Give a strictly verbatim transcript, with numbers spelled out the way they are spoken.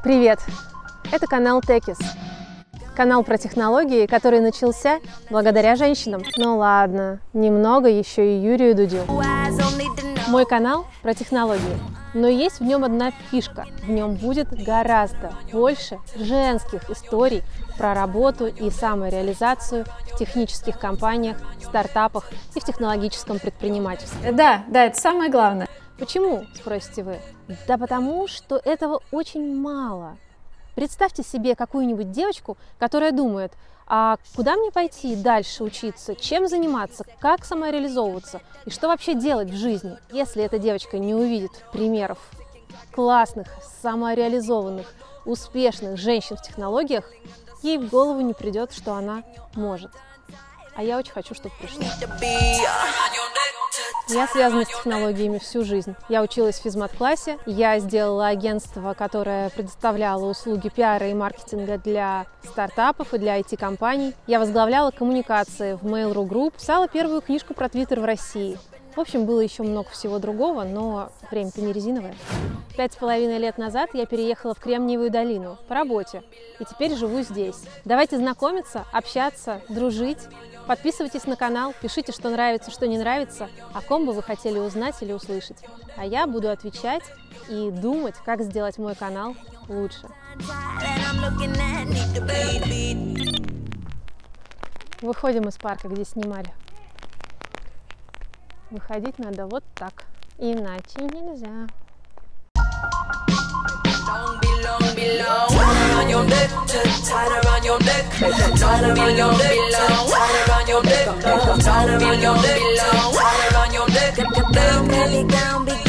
Привет! Это канал Techis. Канал про технологии, который начался благодаря женщинам. Ну ладно, немного еще и Юрию Дудю. Мой канал про технологии, но есть в нем одна фишка. В нем будет гораздо больше женских историй про работу и самореализацию в технических компаниях, стартапах и в технологическом предпринимательстве. Да, да, это самое главное. Почему, спросите вы? Да потому что этого очень мало. Представьте себе какую-нибудь девочку, которая думает, а куда мне пойти дальше учиться, чем заниматься, как самореализовываться и что вообще делать в жизни. Если эта девочка не увидит примеров классных, самореализованных, успешных женщин в технологиях, ей в голову не придет, что она может. А я очень хочу, чтобы пришло. Я связана с технологиями всю жизнь. Я училась в физмат-классе, я сделала агентство, которое предоставляло услуги пиара и маркетинга для стартапов и для ай ти-компаний. Я возглавляла коммуникации в Mail.ru Group, писала первую книжку про Твиттер в России. В общем, было еще много всего другого, но время-то не резиновое. Пять с половиной лет назад я переехала в Кремниевую долину по работе, и теперь живу здесь. Давайте знакомиться, общаться, дружить. Подписывайтесь на канал, пишите, что нравится, что не нравится, о ком бы вы хотели узнать или услышать. А я буду отвечать и думать, как сделать мой канал лучше. Выходим из парка, где снимали. Выходить надо вот так, иначе нельзя. Belly down, big